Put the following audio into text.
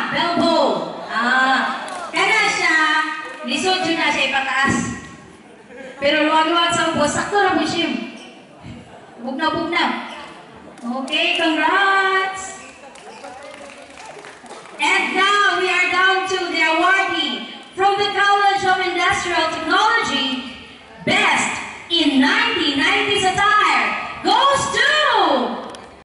elbow. Kana siya, lisod yun na siya ipataas. Pero luwag-luwag sa upo, sakto na po siya. Bugna-bugna. Okay, congrats!